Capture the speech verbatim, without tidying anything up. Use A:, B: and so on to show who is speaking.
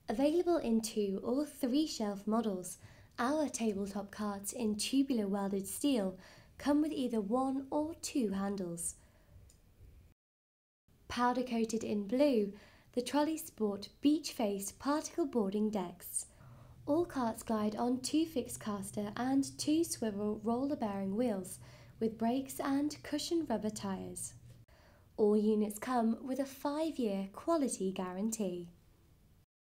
A: Available in two or three shelf models, our tabletop carts in tubular welded steel come with either one or two handles. Powder coated in blue, the trolleys sport beach-faced particle boarding decks. All carts glide on two fixed caster and two swivel roller bearing wheels with brakes and cushioned rubber tyres. All units come with a five-year quality guarantee.